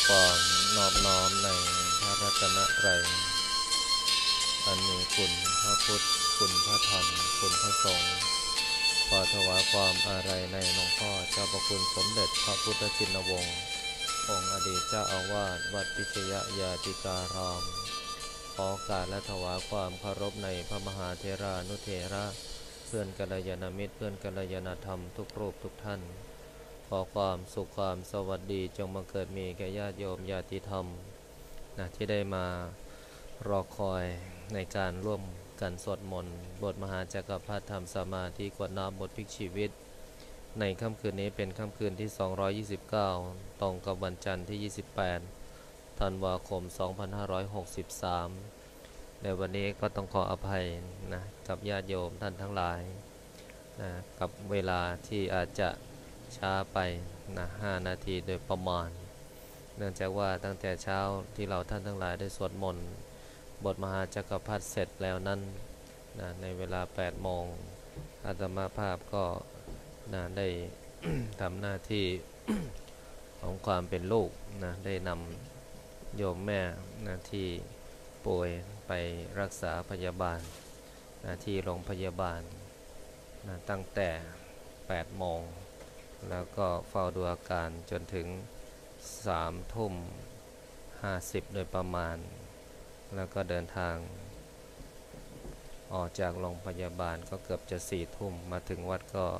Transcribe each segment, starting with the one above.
ความนอบน้อมในพระรัตนตรัยอันมีคุณพระพุทธคุณพระธรรมคุณพระสงฆ์ขอถวายความอาลัยในหลวงพ่อเจ้าประคุณสมเด็จพระพุทธชินวงศ์องค์อดีตเจ้าอาวาสวัดพิชยญาติการามขอโอกาสและถวายความเคารพในพระมหาเถรานุเถระเพื่อนกัลยาณมิตรเพื่อนกัลยาณธรรมทุกรูปทุกท่านขอความสุขความสวัสดีจงบังเกิดมีแก่ญาติโยมญาติธรรมที่ได้มารอคอยในการร่วมกันสวดมนต์บทมหาจักรพรรดิธรรมสมาธิกวดน้ำบทพลิกชีวิตในค่ำคืนนี้เป็นค่ำคืนที่229ตรงกับวันจันทร์ที่28ธันวาคม2563ในวันนี้ก็ต้องขออภัยกับญาติโยมท่านทั้งหลายกับเวลาที่อาจจะช้าไป5 นาทีโดยประมาณเนื่องจากว่าตั้งแต่เช้าที่เราท่านทั้งหลายได้สวดมนต์บทมหาจักรพรรดิเสร็จแล้วนั้นในเวลา8 โมงอาตมาภาพก็ได้ ทำหน้าที่ ของความเป็นลูกได้นำโยมแม่ที่ป่วยไปรักษาพยาบาลที่โรงพยาบาลตั้งแต่8 โมงแล้วก็เฝ้าดูอาการจนถึง3:50โดยประมาณแล้วก็เดินทางออกจากโรงพยาบาลก็เกือบจะ4 ทุ่มมาถึงวัดก็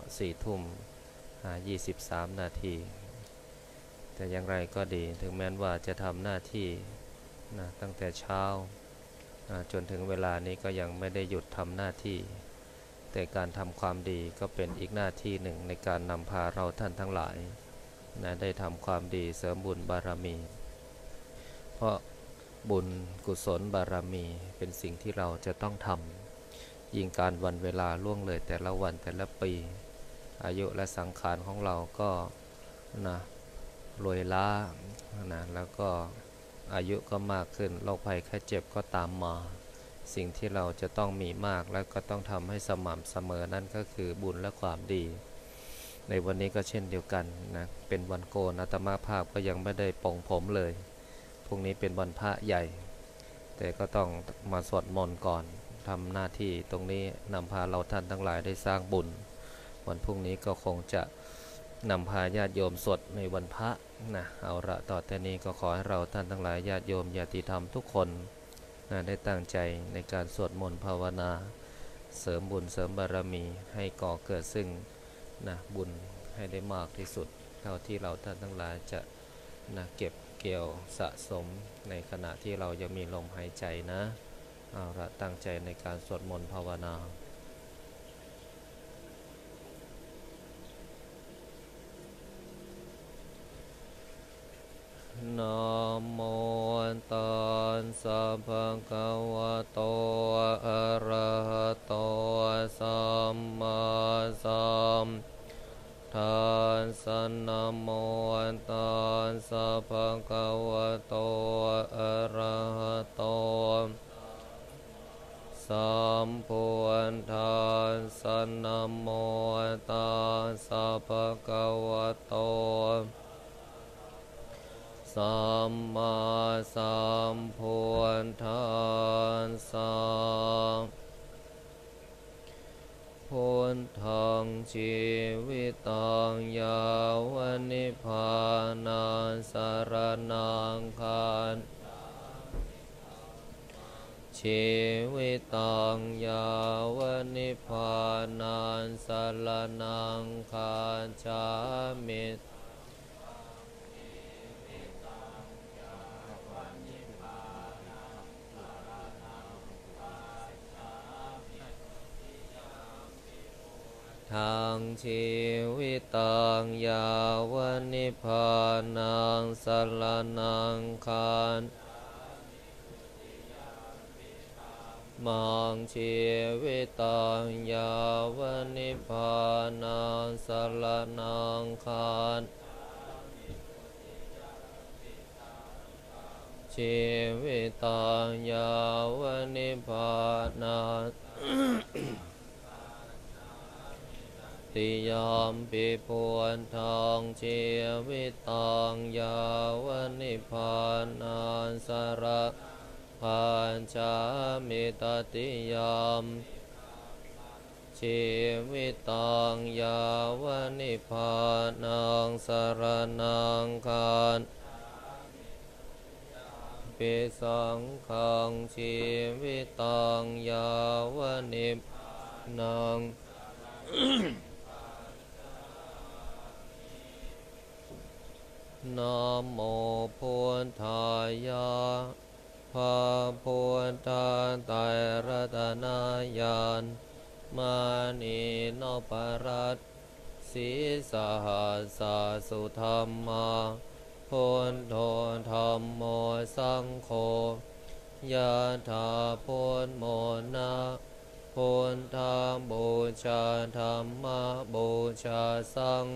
4:23 นาทีแต่อย่างไรก็ดีถึงแม้ว่าจะทำหน้าที่ตั้งแต่เช้าจนถึงเวลานี้ก็ยังไม่ได้หยุดทำหน้าที่แต่การทำความดีก็เป็นอีกหน้าที่หนึ่งในการนำพาเราท่านทั้งหลายได้ทำความดีเสริมบุญบารมีเพราะบุญกุศลบารมีเป็นสิ่งที่เราจะต้องทำยิ่งการวันเวลาล่วงเลยแต่ละวันแต่ละปีอายุและสังขารของเราก็รวยล้าแล้วก็อายุก็มากขึ้นโรคภัยไข้เจ็บก็ตามมาสิ่งที่เราจะต้องมีมากและก็ต้องทำให้สม่ำเสมอนั่นก็คือบุญและความดีในวันนี้ก็เช่นเดียวกันเป็นวันโกนอาตมาภาพก็ยังไม่ได้ปลงผมเลยพรุ่งนี้เป็นวันพระใหญ่แต่ก็ต้องมาสวดมนต์ก่อนทำหน้าที่ตรงนี้นำพาเราท่านทั้งหลายได้สร้างบุญวันพรุ่งนี้ก็คงจะนำพาญาติโยมสวดในวันพระเอาละต่อแต่นี้ก็ขอให้เราท่านทั้งหลายญาติโยมญาติธรรมทุกคนได้ตั้งใจในการสวดมนต์ภาวนาเสริมบุญเสริมบารมีให้ก่อเกิดซึ่งบุญให้ได้มากที่สุดเท่าที่เราท่านทั้งหลายจะเก็บเกี่ยวสะสมในขณะที่เรายังมีลมหายใจเอาละตั้งใจในการสวดมนต์ภาวนานะโมตัสสะภะคะวะโตอะระหะโตสัมมาสัมพุทธัสสะนะโมตัสสะภะคะวะโตอะระหะโตสัมพุทธัสสะนะโมตัสสะภะคะวะโตสัมมาสัมพุทธัสสะพุทธังชีวิตังยาวนิพพานังสรณังคัจฉามิชีวิตังยาวนิพพานังสรณังคัจฉามิทางชีวิตังยาวนิพพานังสรณังคัจฉามิมังชีวิตังยาวนิพพานังสรณังคัจฉามิชีวิตังยาวนิพพานังติยามปิปวนทางชีวิตตังยาวนิพพานันสระปัญจามิตติยามชีวิตตังยาวนิพพานังสรณังคารปิสังขังชีวิตตังยาวนิพพานังนะโมพุทธายะภะพุทธาไตรรัตนญาณมานีโนปรัตสีสหัสสะสุธรรมาพุทโธธัมโมสังโฆยะถาพุทโมนะพุทธาบูชาธัมมาบูชาสัง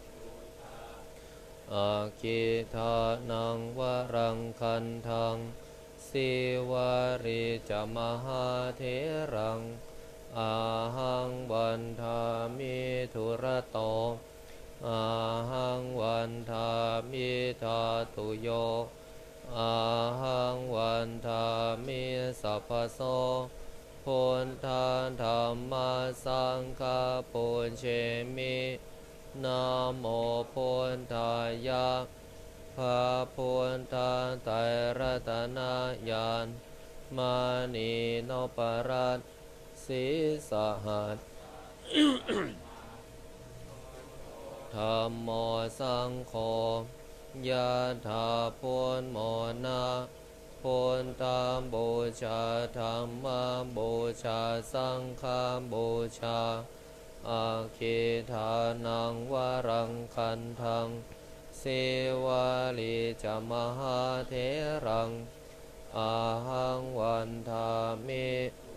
อาคิทานังวรังคันทังสิวาริจมหาเถรังอาหังวันทามิธุระโตอาหังวันทามิธาตุโยอาหังวันทามิสัพพโสพุทธาธัมมาสังฆาปุญเชมินะโมพุทธายะภะพุทธาไตรรัตนญาณมานีโนปรัตสีสหัสธัมโมสังโฆยะถาพุทโมนะพุทธาบูชาธัมมาบูชาสังฆาบูชาอาคิทานังวรังคันทังสิวาลิจมหาเถรังอาหังวันทามิ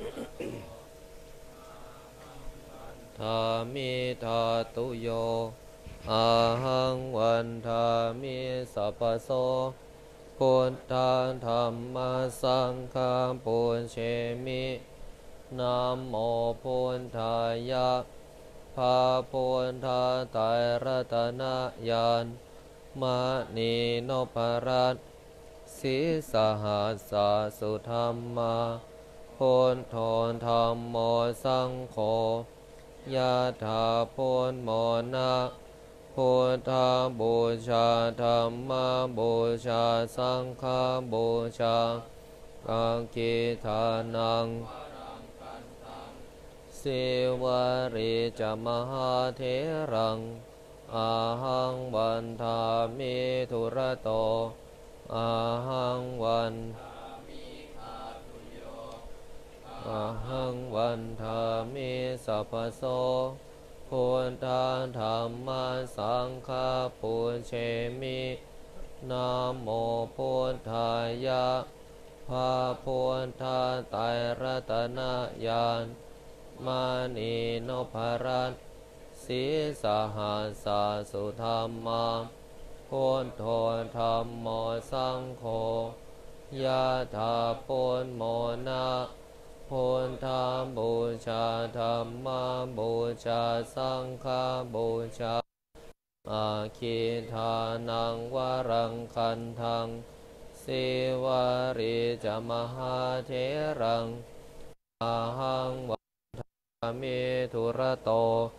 ธามิธาตุโยอาหังวันทามิสัพพโสพุทธาธัมมาสังฆาปุญเชมินะโมพุทธายะภะพุทธาไตรรัตนญาณมานีโนปรัตสีสหัสสะสุธรรมาพุทโธธัมโมสังโฆยะถาพุทโมนะพุทธาบูชาธัมมาบูชาสังฆาบูชาอาคิทานังสิวาริจมหาเถรังอาหังวันทามิธุระโตอาหังวันอาหังวันทามิสัพพโสพุทธาธัมมาสังฆาปุญเชมินะโมพุทธายะภะพุทธาไตรรัตนญาณมานีโนภรัตสีสหัสสะสุธรรมาพุทโธธัมโมสังโฆยะถาพุทโมนะพุทธาบูชาธัมมาบูชาสังฆาบูชาอาคิทานังวรังคันทังสิวาริจมหาเถรังอาหังวันทามิธุระโต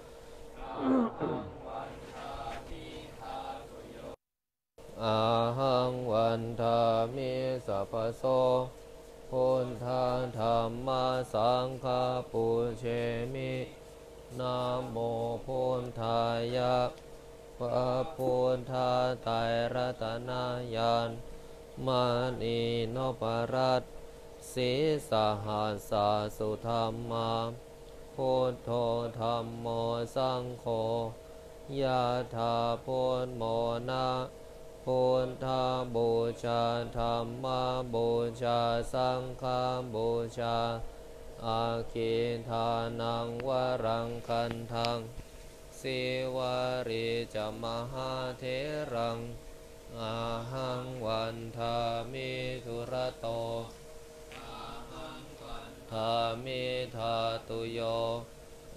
อาหังวันทามิสัพพโสพุทธาธัมมาสังฆาปุญเชมินะโมพุทธายะภะพุทธาไตรรัตนญาณมานีโนปรัตสีสหัสสะสุธรรมาพุทโธธัมโมสังโฆยะถาพุทโมนะพุทธาบูชาธัมมาบูชาสังฆาบูชาอาคิทานังวรังคันทังสิวาริจมหาเถรังอาหังวันทามิธุระโตธามิธาตุโย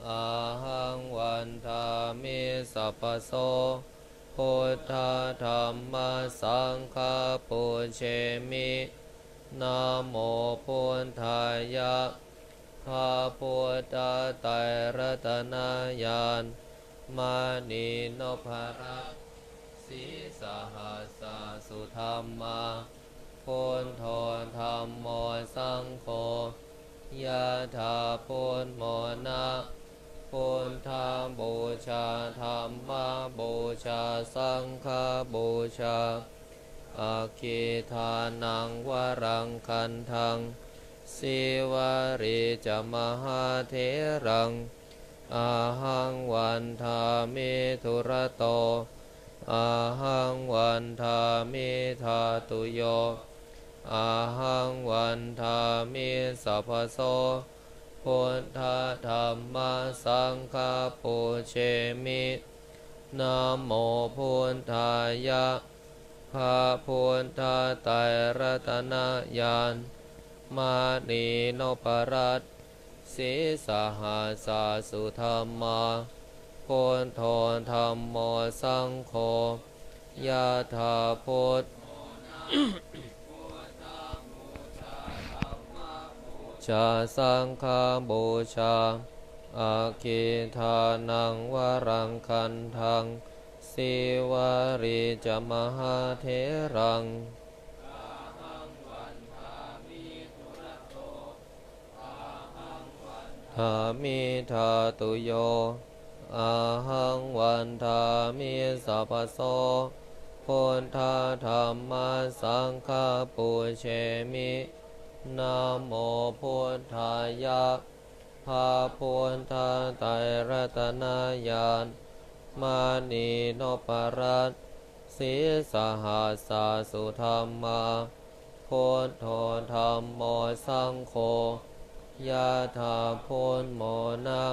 อาหังวันทามิสัพพโสพุทธธัมมัสสังฆาปุเชมินะโมพุทธายะพระพุทธไตรรัตนญาณมานีนพรัตน์สีสหัสสสุธรรมาพุทโธธัมโมสังโฆยะถาพุทโมนะพุทธาบูชาธัมมาบูชาสังฆบูชาอาคิทานังวรังคันทังสิวาริจมหาเถรังอาหังวันทามิธุระโตอาหังวันทามิธาตุโยอาหังวันทามิสัพพโสพุทธธัมมัสสังฆาปุเชมินะโมพุทธายะพระพุทธไตรรัตนญาณมานีนพรัตน์สีสหัสสสุธรรมาพุทโธธัมโมสังโฆยะถาพุทธชาสังฆบูชาอาคิทานังวรังคันทังสิวาริจมหาเถรังธามิธาตุโยอาหังวันธามิสัพพโสพุทธธัมมัสสังฆาปุเชมินะโมพุทธายะพระพุทธไตรรัตนญาณมานีนพรัตน์สีสหัสสสุธรรมาพุทโธธัมโมสังโฆยะถาพุทโมนะ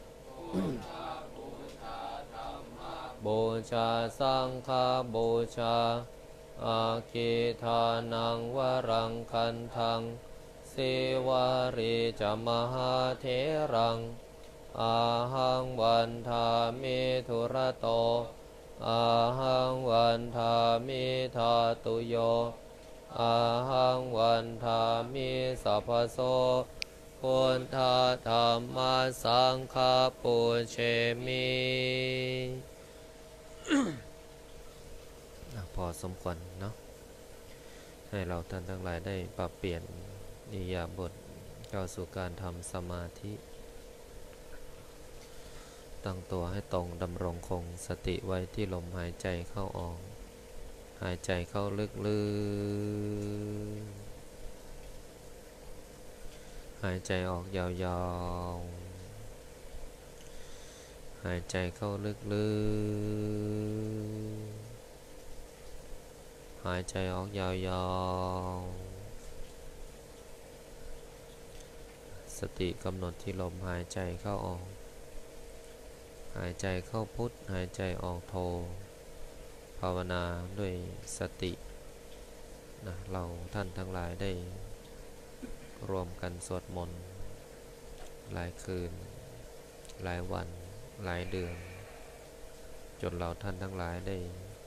บูชาสังฆบูชาอาคิทานังวรังคันทังสิวาริจมหาเถรังอาหังวันทามิธุระโตอาหังวันทามิธาตุโยอาหังวันทามิสัพพโสพุทธธัมมัสสังฆาปุเชมิพอสมควรเนาะให้เราท่านทั้งหลายได้ปรับเปลี่ยนอิริยาบถเข้าสู่การทำสมาธิตั้งตัวให้ตรงดำรงคงสติไว้ที่ลมหายใจเข้าออกหายใจเข้าลึกๆหายใจออกยาวๆหายใจเข้าลึกๆหายใจออกยาวๆสติกำหนดที่ลมหายใจเข้าออกหายใจเข้าพุทหายใจออกโทภาวนาด้วยสตินะเราท่านทั้งหลายได้รวมกันสวดมนต์หลายคืนหลายวันหลายเดือนจนเราท่านทั้งหลายได้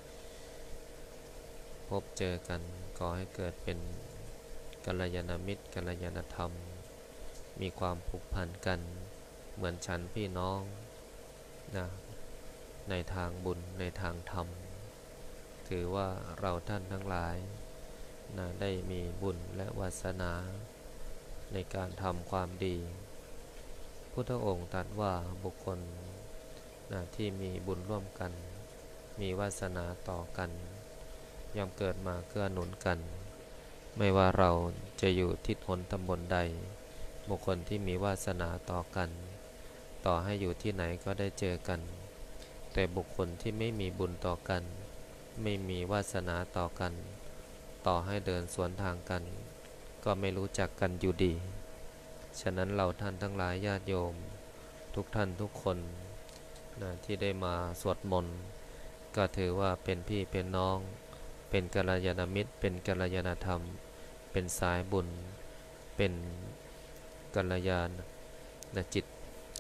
พบเจอกันก่อให้เกิดเป็นกัลยาณมิตรกัลยาณธรรมมีความผูกพันกันเหมือนฉันพี่น้องนะในทางบุญในทางธรรมถือว่าเราท่านทั้งหลายนะได้มีบุญและวาสนาในการทำความดีพุทธองค์ตรัสว่าบุคคลนะที่มีบุญร่วมกันมีวาสนาต่อกันย่อมเกิดมาเกื้อหนุนกันไม่ว่าเราจะอยู่ทิศหนตำบลใดบุคคลที่มีวาสนาต่อกันต่อให้อยู่ที่ไหนก็ได้เจอกันแต่บุคคลที่ไม่มีบุญต่อกันไม่มีวาสนาต่อกันต่อให้เดินสวนทางกันก็ไม่รู้จักกันอยู่ดีฉะนั้นเราท่านทั้งหลายญาติโยมทุกท่านทุกคนนะที่ได้มาสวดมนต์ก็ถือว่าเป็นพี่เป็นน้องเป็นกัลยาณมิตรเป็นกัลยาณธรรมเป็นสายบุญเป็นกัลยาณจิต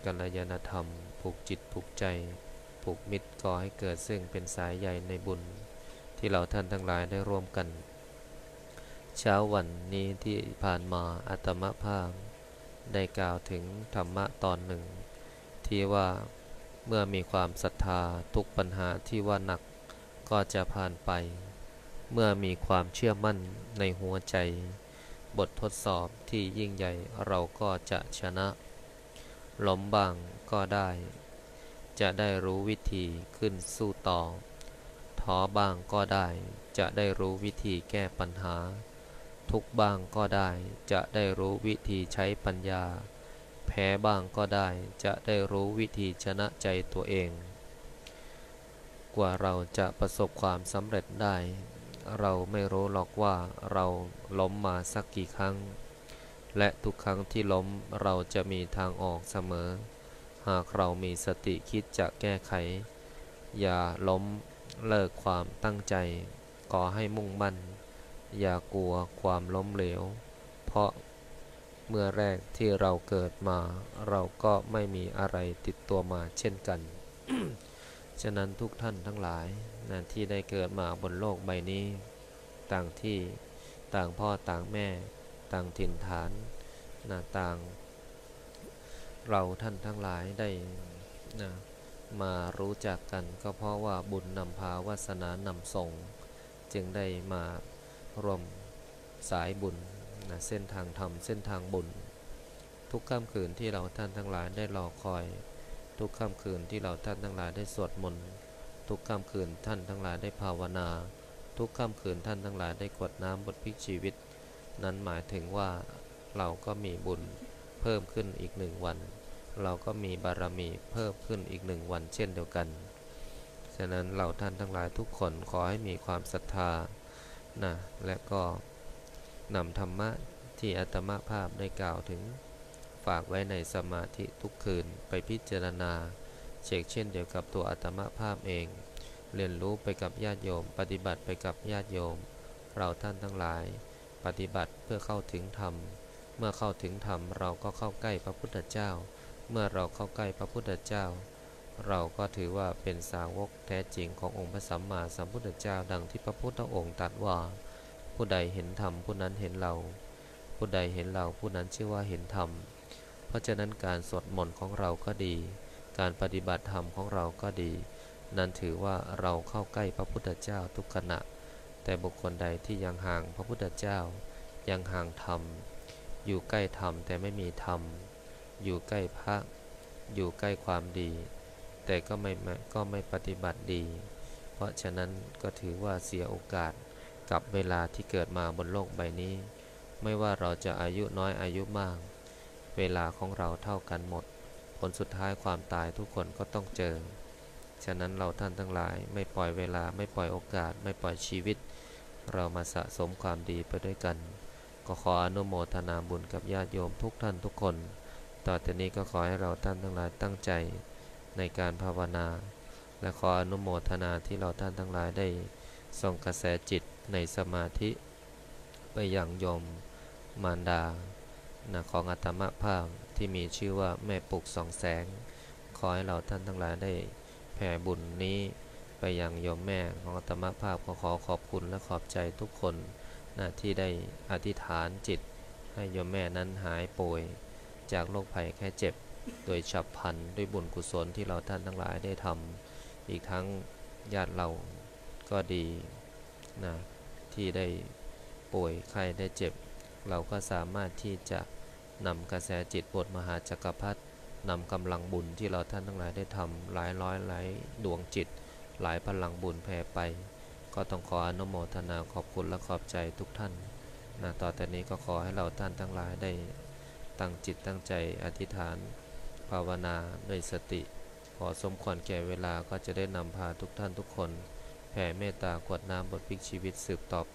กัลยาณธรรมผูกจิตผูกใจผูกมิตรก่อให้เกิดซึ่งเป็นสายใยในบุญที่เราท่านทั้งหลายได้ร่วมกันเช้าวันนี้ที่ผ่านมาอาตมภาพได้กล่าวถึงธรรมะตอนหนึ่งที่ว่าเมื่อมีความศรัทธาทุกปัญหาที่ว่าหนักก็จะผ่านไปเมื่อมีความเชื่อมั่นในหัวใจบททดสอบที่ยิ่งใหญ่เราก็จะชนะล้มบ้างก็ได้จะได้รู้วิธีขึ้นสู้ต่อท้อบ้างก็ได้จะได้รู้วิธีแก้ปัญหาทุกบ้างก็ได้จะได้รู้วิธีใช้ปัญญาแพ้บ้างก็ได้จะได้รู้วิธีชนะใจตัวเองกว่าเราจะประสบความสำเร็จได้เราไม่รู้หรอกว่าเราล้มมาสักกี่ครั้งและทุกครั้งที่ล้มเราจะมีทางออกเสมอหากเรามีสติคิดจะแก้ไขอย่าล้มเลิกความตั้งใจขอให้มุ่งมั่นอย่ากลัวความล้มเหลวเพราะเมื่อแรกที่เราเกิดมาเราก็ไม่มีอะไรติดตัวมาเช่นกัน ฉะนั้นทุกท่านทั้งหลายที่ได้เกิดมาบนโลกใบนี้ต่างที่ต่างพ่อต่างแม่ต่างถิ่นฐานต่างเราท่านทั้งหลายได้มารู้จักกันก็เพราะว่าบุญนำพาวาสนานำส่งจึงได้มาร่วมสายบุญเส้นทางธรรมเส้นทางบุญทุกค่ำคืนที่เราท่านทั้งหลายได้รอคอยทุกค่ำคืนที่เราท่านทั้งหลายได้สวดมนต์ทุกค่ำคืนท่านทั้งหลายได้ภาวนาทุกค่ำคืนท่านทั้งหลายได้กรวดน้ำบทพลิกชีวิตนั้นหมายถึงว่าเราก็มีบุญเพิ่มขึ้นอีก1 วันเราก็มีบารมีเพิ่มขึ้นอีก1 วันเช่นเดียวกันฉะนั้นเราท่านทั้งหลายทุกคนขอให้มีความศรัทธาและก็นำธรรมะที่อาตมาภาพได้กล่าวถึงฝากไว้ในสมาธิทุกคืนไปพิจารณาเช่นเดียวกับตัวอาตมาภาพเองเรียนรู้ไปกับญาติโยมปฏิบัติไปกับญาติโยมเราท่านทั้งหลายปฏิบัติเพื่อเข้าถึงธรรมเมื่อเข้าถึงธรรมเราก็เข้าใกล้พระพุทธเจ้าเมื่อเราเข้าใกล้พระพุทธเจ้าเราก็ถือว่าเป็นสาวกแท้จริงขององค์พระสัมมาสัมพุทธเจ้าดังที่พระพุทธองค์ตรัสว่าผู้ใดเห็นธรรมผู้นั้นเห็นเราผู้ใดเห็นเราผู้นั้นชื่อว่าเห็นธรรมเพราะฉะนั้นการสวดมนต์ของเราก็ดีการปฏิบัติธรรมของเราก็ดีนั้นถือว่าเราเข้าใกล้พระพุทธเจ้าทุกขณะแต่บุคคลใดที่ยังห่างพระพุทธเจ้ายังห่างธรรมอยู่ใกล้ธรรมแต่ไม่มีธรรมอยู่ใกล้พระอยู่ใกล้ความดีแต่ก็ไม่ปฏิบัติดีเพราะฉะนั้นก็ถือว่าเสียโอกาสกับเวลาที่เกิดมาบนโลกใบนี้ไม่ว่าเราจะอายุน้อยอายุมากเวลาของเราเท่ากันหมดผลสุดท้ายความตายทุกคนก็ต้องเจอฉะนั้นเราท่านทั้งหลายไม่ปล่อยเวลาไม่ปล่อยโอกาสไม่ปล่อยชีวิตเรามาสะสมความดีไปด้วยกันก็ขออนุโมทนาบุญกับญาติโยมทุกท่านทุกคนต่อจากนี้ก็ขอให้เราท่านทั้งหลายตั้งใจในการภาวนาและขออนุโมทนาที่เราท่านทั้งหลายได้ส่งกระแสจิตในสมาธิไปยังโยมมารดาของอาตมาภาพที่มีชื่อว่าแม่ปุกส่องแสงขอให้เราท่านทั้งหลายได้แผ่บุญนี้ไปยังโยมแม่ของอาตมาภาพขอขอบคุณและขอบใจทุกคนที่ได้อธิษฐานจิตให้โยมแม่นั้นหายป่วยจากโรคภัยแค่เจ็บโดยฉับพลันด้วยบุญกุศลที่เราท่านทั้งหลายได้ทำอีกทั้งญาติเราก็ดีที่ได้ป่วยไข้ได้เจ็บเราก็สามารถที่จะนำกระแสจิตบทมหาจักรพรรดินำกำลังบุญที่เราท่านทั้งหลายได้ทำหลายร้อยหลายดวงจิตหลายพลังบุญแผ่ไปก็ต้องขออนุโมทนาขอบคุณและขอบใจทุกท่านต่อแต่นี้ก็ขอให้เราท่านทั้งหลายได้ตั้งจิตตั้งใจอธิษฐานภาวนาด้วยสติพอสมควรแก่เวลาก็จะได้นำพาทุกท่านทุกคนแผ่เมตตากรวดน้ำบทพลิกชีวิตสืบต่อไป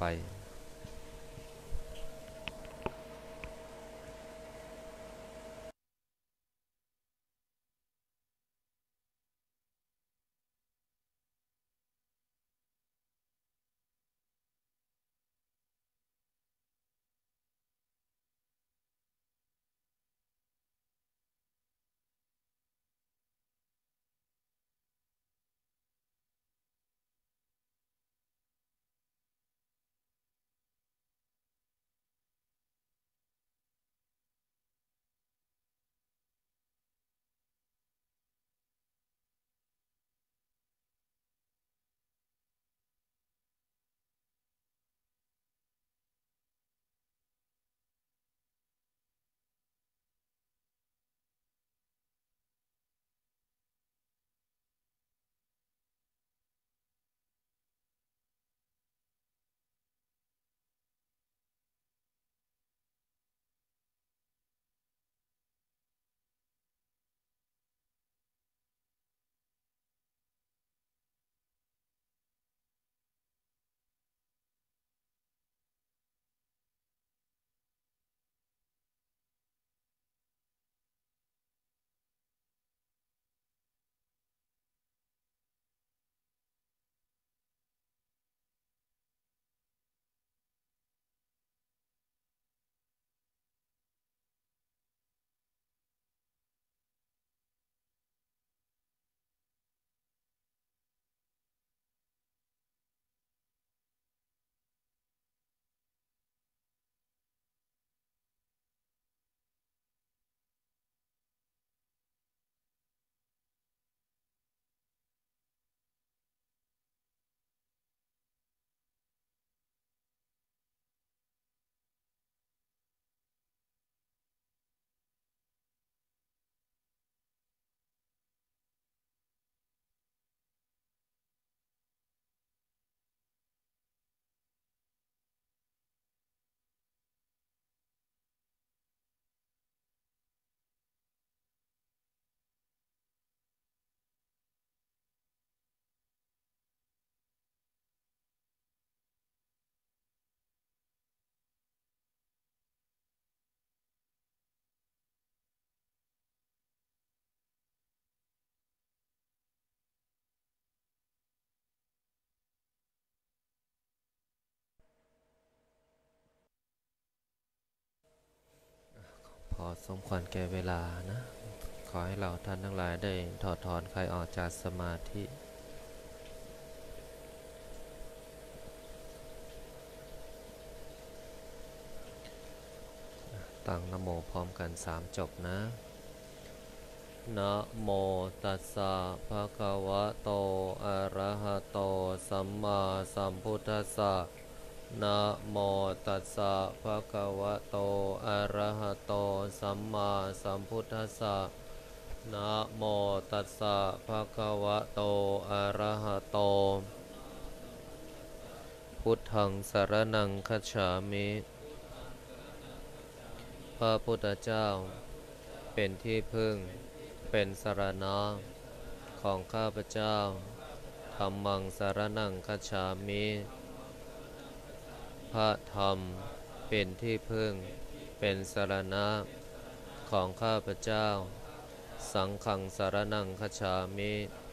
พอสมควรแก่เวลานะขอให้เราท่านทั้งหลายได้ถอดถอนใครออกจากสมาธิตั้งนะโมพร้อมกัน3จบนะนะโมตัสสะภะคะวะโตอะระหะโตสัมมาสัมพุทธัสสะนะโมตัสสะภะคะวะโตอะระหะโตสัมมาสัมพุทธัสสะนะโมตัสสะภะคะวะโตอะระหะโตพุทธังสรณังคัจฉามิพระพุทธเจ้าเป็นที่พึ่งเป็นสรณะของข้าพเจ้าธัมมังสรณังคัจฉามิพระธรรมเป็นที่พึ่งเป็นสรณะของข้าพเจ้าสังฆังสรณังคัจฉามิ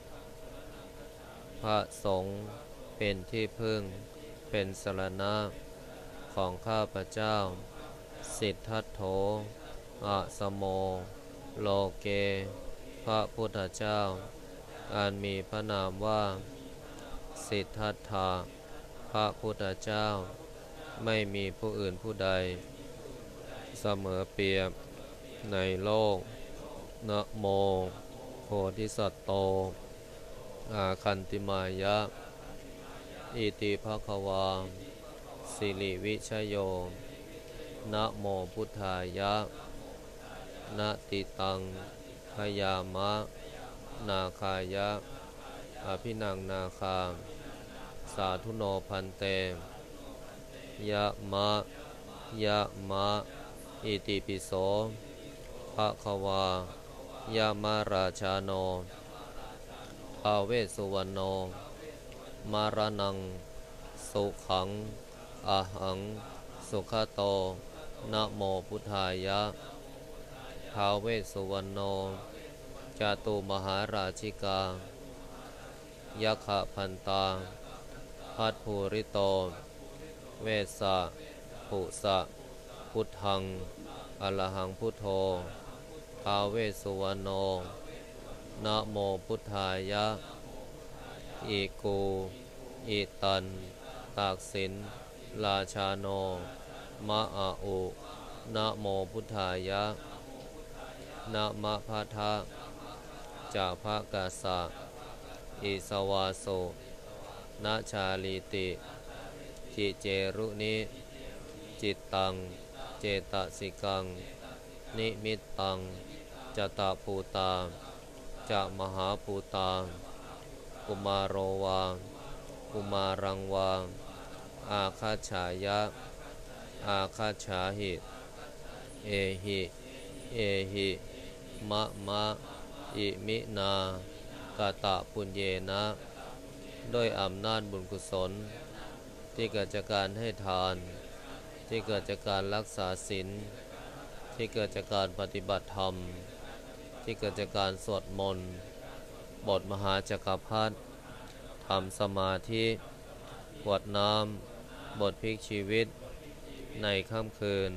พระสงฆ์เป็นที่พึ่งเป็นสรณะของข้าพเจ้าสิทธัตโธอะสโมโลเกพระพุทธเจ้าอันมีพระนามว่าสิทธัตถะพระพุทธเจ้าไม่มีผู้อื่นผู้ใดเสมอเปรียบในโลกนะโมโพธิสัตว์โตอาคันติมายะอิติภควาสิริวิชโยนะโมพุทธายะนะติตังพยามะนาคายะอภินังนาคาสาธุโนพันเตยะมะยะมะอิติปิโสภควายามาราชาโนท้าวเวสสุวรรณโนมารนังสุขังอะหังสุขโตนะโมพุทธายะท้าวเวสสุวรรณโนจาตุมหาราชิกายะขะพันตาพัทภูริโตเวสสะปุสะพุทธังอรหังพุทโธท้าวเวสสุวรรณโนนะโมพุทธายะอิกูอิตันตากสินราชาโนมะอาอุนะโมพุทธายะนะมะพะทะจากภะกาสะอิสวาโสนะชาลีติจิเจรุนิจิตตังเจตสิกังนิมิตตังจตภูตาจะมหาภูตากุมารโรวากุมารังวาอาคาฉายะอาคาฉาหิเอหิเอหิมะมะอิมินากาตะปุญเยนะด้วยอำนาจบุญกุศลที่เกิดจากการให้ทานที่เกิดจากการรักษาศีลที่เกิดจากการปฏิบัติธรรมที่เกิดจากการสวดมนต์บทมหาจักรพรรดิทำสมาธิกวดน้ำบทพลิกชีวิตในค่ำคืน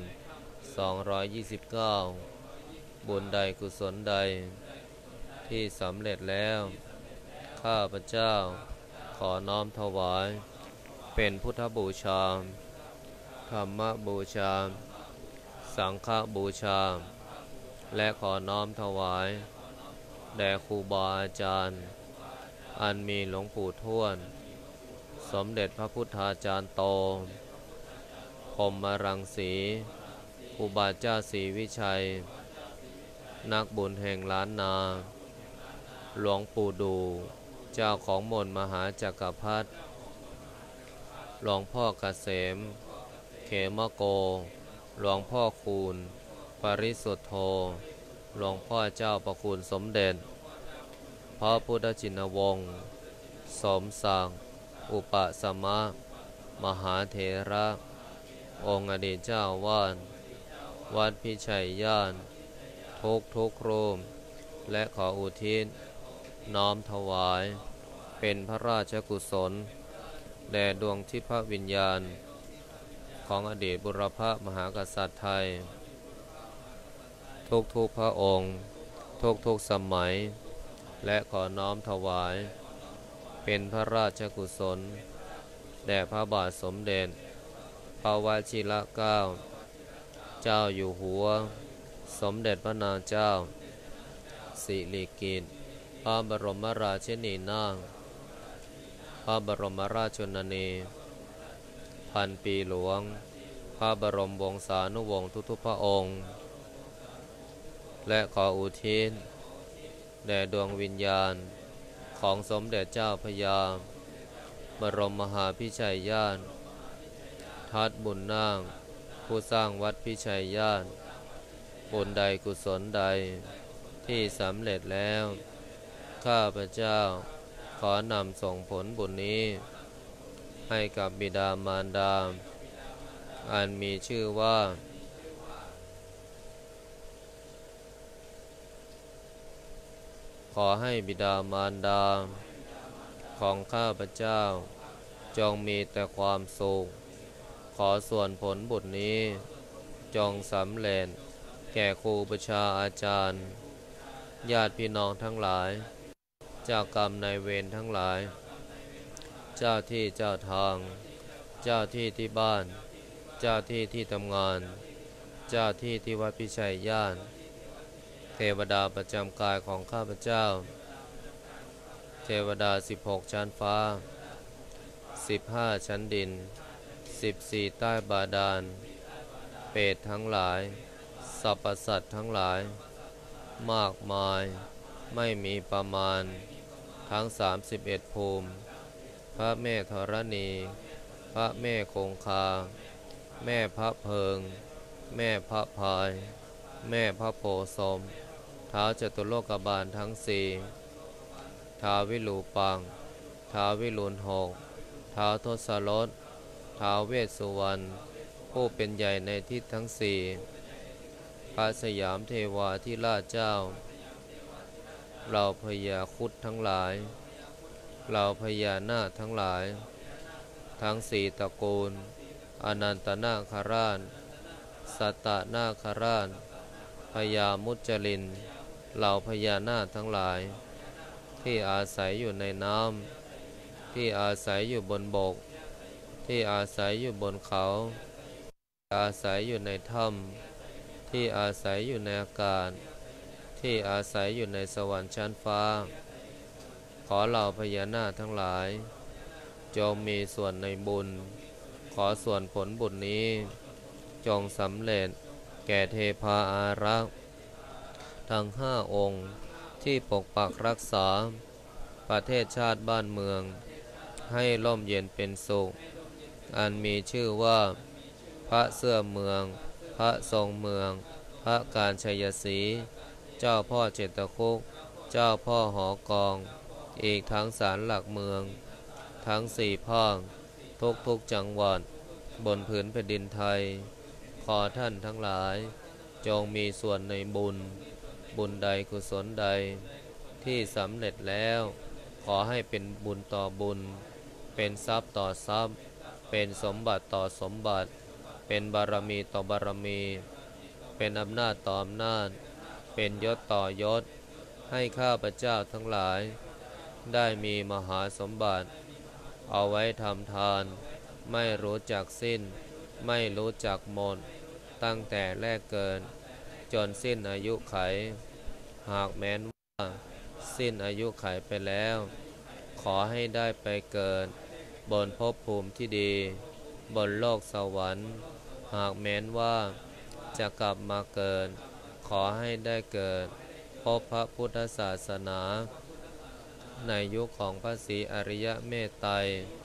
229บุญใดกุศลใดที่สำเร็จแล้วข้าพเจ้าขอน้อมถวายเป็นพุทธบูชาธรรมบูชาสังฆบูชาและขอน้อมถวายแด่ครูบาอาจารย์อันมีหลวงปู่ทวดสมเด็จพระพุทธาจารย์โตพรหมรังสีครูบาเจ้าศรีวิชัยนักบุญแห่งล้านนาหลวงปู่ดูเจ้าของมนต์มหาจักรพรรดิหลวงพ่อเกษมเขมโกหลวงพ่อคูณปริสุทธโธหลวงพ่อเจ้าประคุณสมเด็จพระพุทธชินวงศ์สมศักดิ์อุปสมะมหาเถระองค์อดีตเจ้าวาดวัดพิชัยญาณทุกรูปและขออุทิศน้อมถวายเป็นพระราชกุศลแด่ดวงทิพวิญญาณของอดีตบุรพมหากษัตริย์ไทยทุกพระองค์ทุกสมัยและขอน้อมถวายเป็นพระราชกุศลแด่พระบาทสมเด็จพระวชิรเกล้าเจ้าอยู่หัวสมเด็จพระนางเจ้าสิริกิติ์พระบรมราชินีนาถพระบรมราชชนนีพันปีหลวงพระบรมวงศานุวงศ์ทุกพระองค์และขออุทิศแด่ดวงวิญญาณของสมเด็จเจ้าพระยาบรมมหาพิชัยญาณทัดบุญนาคผู้สร้างวัดพิชัยญาณบุญใดกุศลใดที่สำเร็จแล้วข้าพเจ้าขอนำส่งผลบุญนี้ให้กับบิดามารดาอันมีชื่อว่าขอให้บิดามารดาของข้าพเจ้าจงมีแต่ความสุขขอส่วนผลบุญนี้จงสำเร็จแก่ครูประชาอาจารย์ญาติพี่น้องทั้งหลายเจ้ากรรมนายเวรทั้งหลายเจ้าที่เจ้าทางเจ้าที่ที่บ้านเจ้าที่ที่ทำงานเจ้าที่ที่วัดพิชัยญาณเทวดาประจำกายของข้าพเจ้าเทวดา16ชั้นฟ้า15ชั้นดิน14ใต้บาดาลเปรตทั้งหลายสรรพสัตว์ทั้งหลายมากมายไม่มีประมาณทั้ง31ภูมิพระแม่ธรณีพระแม่คงคาแม่พระเพิงแม่พระพายแม่พระโพธิ์ศพท้าวจตุโลกบาลทั้งสี่ท้าววิรูปังท้าววิรุฬหกท้าวทศรถท้าวเวสสุวรรณผู้เป็นใหญ่ในทิศทั้งสี่พระสยามเทวาธิราชเจ้าเราพญาครุฑทั้งหลายเราพญานาคทั้งหลายทั้งสี่ตระกูลอนันตนาคราชสัตตนาคราชพญามุจลินเหล่าพญานาคทั้งหลายที่อาศัยอยู่ในน้ำที่อาศัยอยู่บนบกที่อาศัยอยู่บนเขาอาศัยอยู่ในถ้ำที่อาศัยอยู่ในอากาศที่อาศัยอยู่ในสวรรค์ชั้นฟ้าขอเหล่าพญานาคทั้งหลายจงมีส่วนในบุญขอส่วนผลบุญนี้จงสำเร็จแก่เทพาอารักษ์ทั้ง5องค์ที่ปกปักรักษาประเทศชาติบ้านเมืองให้ร่มเย็นเป็นสุขอันมีชื่อว่าพระเสื้อเมืองพระทรงเมืองพระกาญจยศรีเจ้าพ่อเจตคุกเจ้าพ่อหอกองอีกทั้งศาลหลักเมืองทั้ง4ภาคทุกจังหวัดบนผืนแผ่นดินไทยขอท่านทั้งหลายจงมีส่วนในบุญใดกุศลใดที่สำเร็จแล้วขอให้เป็นบุญต่อบุญเป็นทรัพย์ต่อทรัพย์เป็นสมบัติต่อสมบัติเป็นบารมีต่อบารมีเป็นอำนาจต่ออำนาจเป็นยศต่อยศให้ข้าพเจ้าทั้งหลายได้มีมหาสมบัติเอาไว้ทำทานไม่รู้จักสิ้นไม่รู้จักหมดตั้งแต่แรกเกิดจนสิ้นอายุไขหากแม้นว่าสิ้นอายุไขไปแล้วขอให้ได้ไปเกิดบนภพภูมิที่ดีบนโลกสวรรค์หากแม้นว่าจะกลับมาเกิดขอให้ได้เกิดพบพระพุทธศาสนาในยุคของพระศรีอริยเมตไตร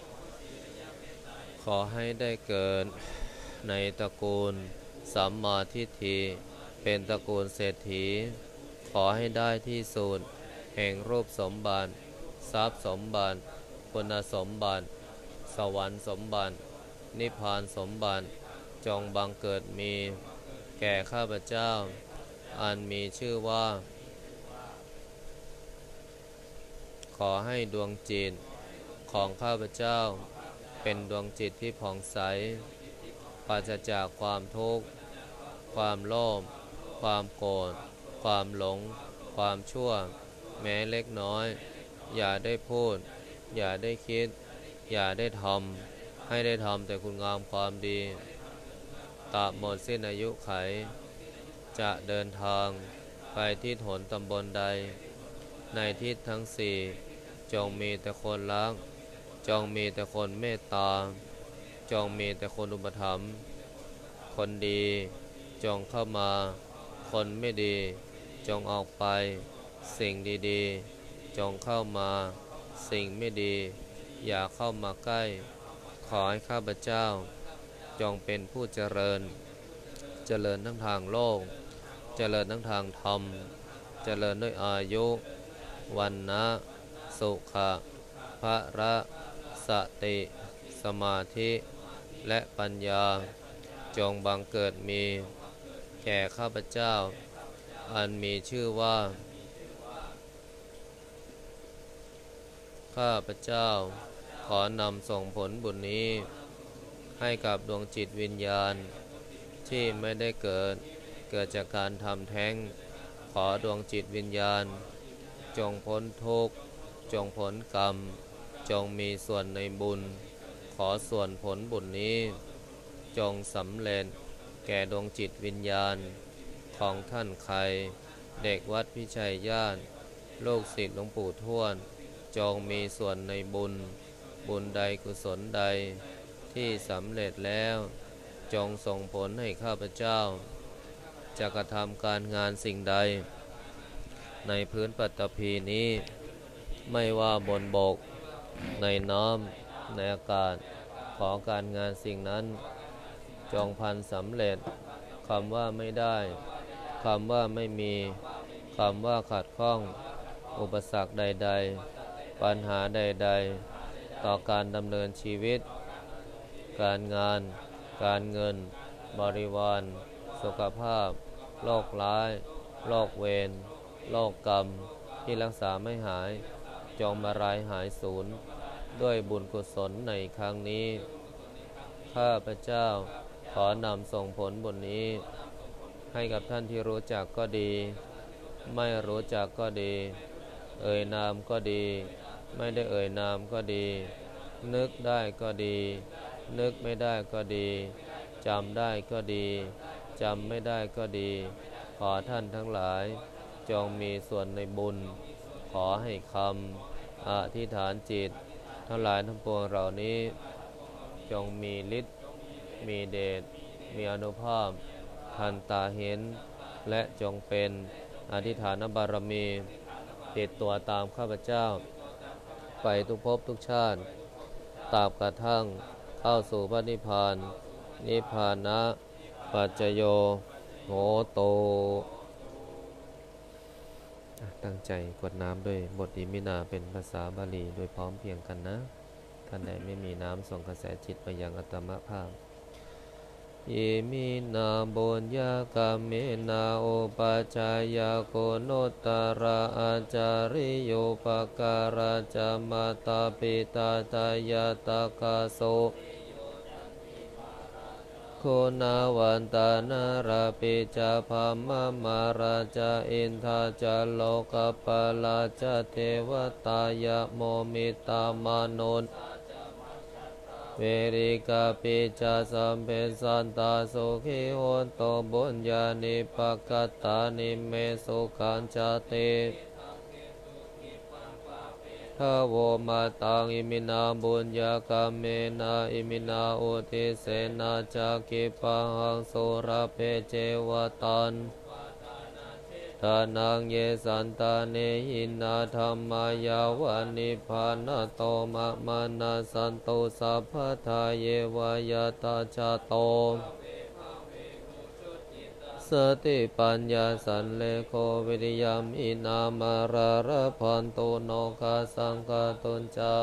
ขอให้ได้เกิดในตระกูลสัมมาทิฏฐิเป็นตระกูลเศรษฐีขอให้ได้ที่สุดแห่งรูปสมบัติทรัพย์สมบัติคุณสมบัติสวรรค์สมบัตินิพพานสมบัติจงบังเกิดมีแก่ข้าพเจ้าอันมีชื่อว่าขอให้ดวงจิตของข้าพเจ้าเป็นดวงจิตที่ผ่องใสปราศจากความทุกข์ความโลภความโกรธความหลงความชั่วแม้เล็กน้อยอย่าได้พูดอย่าได้คิดอย่าได้ทำให้ได้ทำแต่คุณงามความดีตราบหมดสิ้นอายุไขจะเดินทางไปที่หนตำบลใดในทิศทั้งสี่จงมีแต่คนรักจงมีแต่คนเมตตาจงมีแต่คนอุปถัมภ์คนดีจงเข้ามาคนไม่ดีจงออกไปสิ่งดีๆจงเข้ามาสิ่งไม่ดีอย่าเข้ามาใกล้ขอให้ข้าพเจ้าจงเป็นผู้เจริญทั้งทางโลกเจริญทั้งทางธรรมเจริญด้วยอายุวันนะสุขะพระสติสมาธิและปัญญาจงบังเกิดมีแก่ข้าพเจ้าอันมีชื่อว่าข้าพเจ้าขอนำส่งผลบุญนี้ให้กับดวงจิตวิญญาณที่ไม่ได้เกิดจากการทำแท้งขอดวงจิตวิญญาณจงพ้นทุกข์จงพ้นกรรมจงมีส่วนในบุญขอส่วนผลบุญนี้จงสำเร็จแก่ดวงจิตวิญญาณของท่านใครเด็กวัดพิชัยญาติลูกศิษย์หลวงปู่ทวดจงมีส่วนในบุญใดกุศลใดที่สำเร็จแล้วจงส่งผลให้ข้าพเจ้าจะกระทำการงานสิ่งใดในพื้นปัตตภีนี้ไม่ว่าบนบกในน้ำในอากาศขอการงานสิ่งนั้นจงพันสำเร็จคำว่าไม่ได้คำว่าไม่มีคำว่าขัดข้องอุปสรรคใดๆปัญหาใดๆต่อการดำเนินชีวิตการงานการเงินบริวารสุขภาพโรคร้ายโรคเวรโรคกรรมที่รักษาไม่หายจงมาลายหายสูญด้วยบุญกุศลในครั้งนี้ข้าพเจ้าขอนำส่งผลบุญนี้ให้กับท่านที่รู้จักก็ดีไม่รู้จักก็ดีเอ่ยนามก็ดีไม่ได้เอ่ยนามก็ดีนึกได้ก็ดีนึกไม่ได้ก็ดีจำได้ก็ดีจำไม่ได้ก็ดีขอท่านทั้งหลายจงมีส่วนในบุญขอให้คำอธิษฐานจิตทั้งหลายทั้งปวงเหล่านี้จงมีฤทธิ์มีเดชมีอานุภาพทันตาเห็นและจงเป็นอธิษฐานบารมีติดตัวตามข้าพเจ้าไปทุกภพทุกชาติตราบกระทั่งเข้าสู่พระนิพพานนิพพานะปัจจโยโหโตตั้งใจกรวดน้ำด้วยบทอิมินาเป็นภาษาบาลีโดยพร้อมเพรียงกันนะท่านใดไม่มีน้ำส่งกระแสจิตไปยังอัตมภาพอิมินาบุญญากรรมเมนาโอปัจจายโกโนตระอาจาริโยปการาจามาตาปิตาตายาตากาโสโคนาวันตานาราปิจาภามามาราจาอินทาจาโลกปาลาจาเทวตายะโมมิตามานนเวริกาปิจาสัมเพสันตาสุขิโหนโตบุญญาณิปกัตตานิเมสุขันจติทโวมาตังอิมินาบุญญากรรมเมนาอิมินาอุทิเสนาจากิปังหังสุรเพเจวตันทานังเยสันตาเนหินาธรรมายาวานิพานาโตมะมานาสันตุสัพพทาเยวายตาชาโตสติปัญญาสันเลโควิริยมอินามาราระพันตุโนคาสังคตุนจา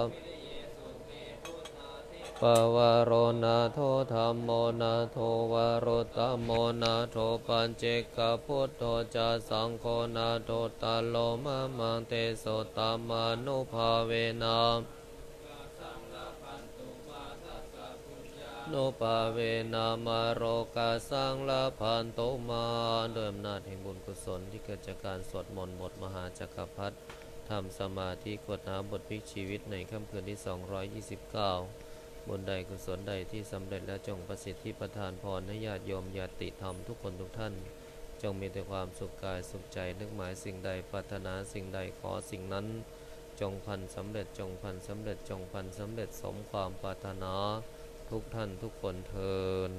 ปวารโรนาโทธัมโมนาโทวารตโมนาโทปัญเจกพุทโธจาสังโฆนาโทตาโลมะมังเตโสตามานุภาเวนะโนปาเวนามาโรกาสังลาพันโตมาด้วยอำนาจแห่งบุญกุศลที่เกิดจากการสวดมนต์บทมหาจักรพรรดิทำสมาธิกวดน้ำบทพลิกชีวิตในค่ำคืนที่229บุญใดกุศลใดที่สำเร็จและจงประสิทธิประทานพรให้ญาติโยมญาติธรรมทุกคนทุกท่านจงมีแต่ความสุขกายสุขใจนึกหมายสิ่งใดปรารถนาสิ่งใดขอสิ่งนั้นจงพันสำเร็จจงพันสำเร็จจงพันสำเร็จสมความปรารถนาทุกท่านทุกคนเทิน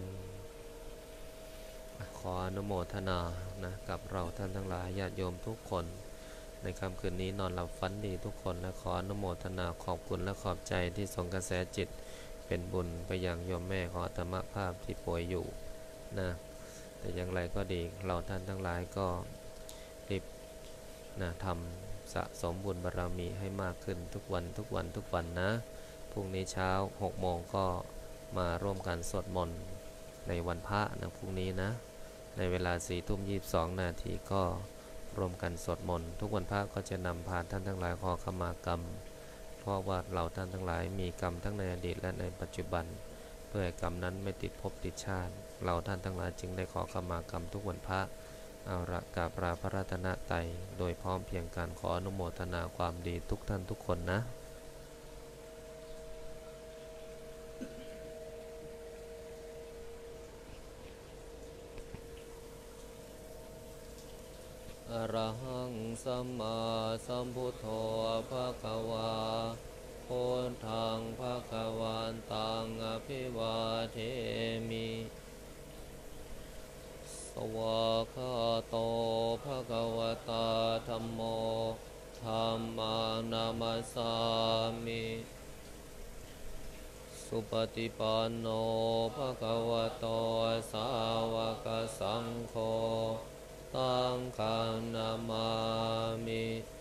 ขออนุโมทนานะกับเราท่านทั้งหลายญาติโยมทุกคนในค่ำคืนนี้นอนหลับฝันดีทุกคนและขออนุโมทนาขอบคุณและขอบใจที่ส่งกระแสจิตเป็นบุญไปยังโยมแม่ของอาตมาภาพที่ป่วยอยู่นะแต่อย่างไรก็ดีเราท่านทั้งหลายก็รีบนะทำสะสมบุญบารมีให้มากขึ้นทุกวันทุกวันทุกวันนะพรุ่งนี้เช้า6 โมงก็มาร่วมกันสวดมนต์ในวันพระนะพรุ่งนี้นะในเวลา4:22 นาทีก็ร่วมกันสวดมนต์ทุกวันพระก็จะนำพาท่านทั้งหลายขอขมากรรมเพราะว่าเราท่านทั้งหลายมีกรรมทั้งในอดีตและในปัจจุบันเพื่อให้กรรมนั้นไม่ติดภพติดชาติเราท่านทั้งหลายจึงได้ขอขมากรรมทุกวันพระเอาละกราบลาพระรัตนตรัยโดยพร้อมเพียงกันขออนุโมทนาความดีทุกท่านทุกคนนะอะระหังสัมมาสัมพุทโธภะคะวาพุทธังภะคะวันตังอภิวาเทมิสวากขาโตภะคะวะตาธัมโมธัมมังนามัสสามิสุปฏิปันโนภะคะวะโตสาวกสังโฆตังฆนามามิ